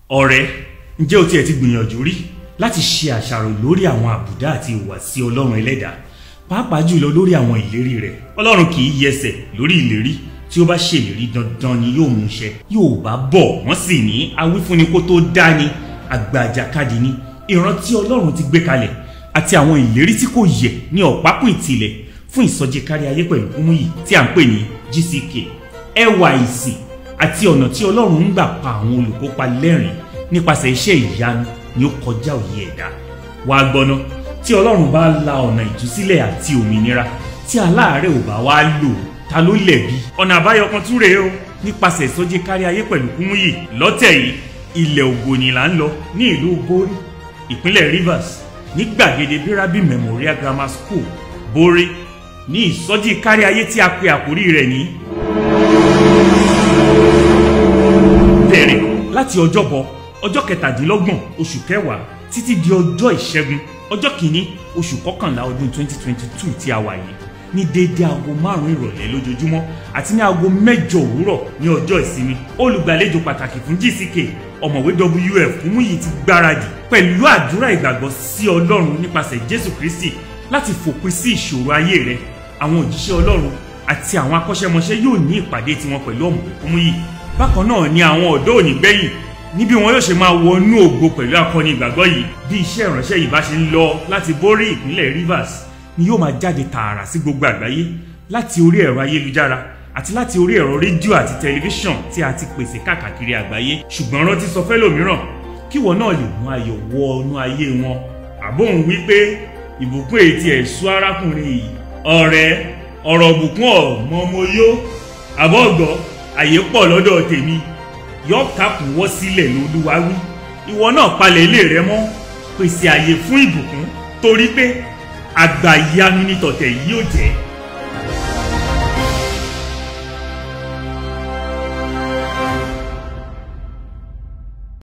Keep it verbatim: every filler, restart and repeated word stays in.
ọ̀rẹ́, ǹjẹ́ o tiẹ̀ ti gbìyànjú rí láti ṣe àṣàrò lórí àwọn àbùdá àti ìhùwàsí Ọlọ́run ẹlẹ́dàá, pàápàá jùlọ lórí àwọn ìlérí rẹ̀? Ọlọ́run kì í yẹsẹ̀ lórí ìlérí, tí ó bá ṣèlérí dandan ni yóò mú ṣẹ. Yorùbá bọ̀ wọ́n sì ní awífúnni kó tó dá ni, àgbà àjàkadì ni. Ìran tí Ọlọ́run ti gbé kalẹ̀ àti àwọn ìlérí tí kò yẹ̀ ní ọ̀pákùn ìtìlẹ̀ fún ìsọjí Káríayé pẹ̀lú Kumuyi tí à ń pè ní G C K. Ẹwà ìsìn àti ọ̀nà tí Ọlọ́run ń gbà pa àwọn olùkópa lẹ́rìn nípasẹ̀ iṣẹ́ ìyanu ni ó kọjá òye ẹ̀dá. Wàá gbọ́ná, tí Ọlọ́run bá la ọ̀nà ìtúsílẹ̀ àti òmìnira tí aláàárẹ̀ ò bá wá lò, ta ló lẹ̀bi? Ọ̀nà àbáyọ kan tún rèé o. Nípasẹ̀ ìsọjí Káríayé pẹ̀lú Kumuyi lọ́tẹ̀ yìí, ilẹ̀ Ògbóni là ń lọ ní ìlú Bori, ìpínlẹ̀ Rivers, ní gbàgede Birabi Memorial Grammar School, Bori, ní ìsọjí Káríayé tí a pe àkórí rẹ̀ ní bẹ̀rẹ̀ láti ọjọ́bọ̀ ọjọ́ kẹtàdínlọ́gbọ̀n oṣù kẹwàá títí di ọjọ́ ìṣẹ́gun ọjọ́ kìíní oṣù kọkànlá ọdún twenty twenty two tí a wà yìí, ní déédé aago márùn-ún ìrọ̀lẹ́ lójoojúmọ́ àti ní aago mẹ́jọ òwúrọ̀ ní ọjọ́ ìsinmi. Olùgbàlejò pàtàkì fún G C K, ọ̀mọ̀wé W F Kumuyi ti gbáradì pẹ̀lú àdúrà ìgbàgbọ́ sí Ọlọ́run nípasẹ̀ Jésù Kristi láti fòpin sí ìṣòro ayé rẹ̀. Àwọn òjíṣẹ́ Ọlọ́run àti àwọn akọ́ṣẹ́mọṣẹ́ yóò ní ìpàdé tiwọn pẹ̀lú ọ̀mọ̀wé Kumuyi. Bákan náà ni àwọn ọ̀dọ́ òní gbẹ̀yìn níbi wọn yóò ṣe máa wọnú ògo pẹ̀lú akọni ìgbàgbọ́ yìí. Bí iṣẹ́ ìránṣẹ́ yìí bá ṣe ń lọ láti Bori ìpínlẹ̀ Rivers ni yóò máa jáde tààrà sí gbogbo àgbáyé láti orí ẹ̀rọ ayélujára àti láti orí ẹ̀rọ rédíò àti tẹlifíṣàn tí a ti pèsè káàkiri àgbáyé. Ṣùgbọ́n rántí sọ fẹ́lòmíràn kí wọn náà lè mú ayọ̀ wọ inú ayé wọn. Àbóhùn wípé ìbùkún èyí ti ẹ̀sùn arákùnrin yìí. Ọ̀rẹ́, ọ̀rọ̀ ìbùkún ọ̀mọ mo yó àbọ̀gbọ́ àyè pọ̀ lọ́dọ̀ tèmi. Yọ kápùn wọ́ sílẹ̀ lÓlúwa wí. Ìwọ náà palẹ̀ ilé rẹ mọ́, pèsè àyè fún ìbùkún, torí pé àgbà ìyanu ní tọ̀tẹ̀ yìí yóò jẹ́.